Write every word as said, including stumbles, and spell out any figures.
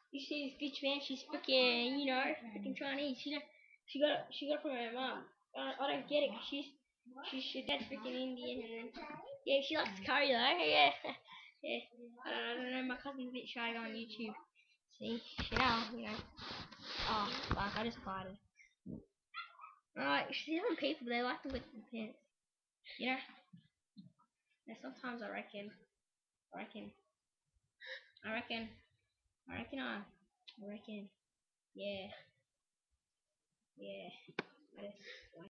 You see this bitch, man? She's freaking, you know, freaking Chinese. She, she got, it- she got it from her mom. I, I don't get it. Cause she's, she's, her dad's freaking Indian, and then, yeah, she likes curry though. Yeah, yeah. I don't, I don't know. My cousin's a bit shy on YouTube. See, she now, you know. Oh, fuck! I just farted. Alright, see some people they like to lick their pants. You know. And sometimes I reckon, I reckon, I reckon, I reckon, I, I reckon, yeah, yeah. I just,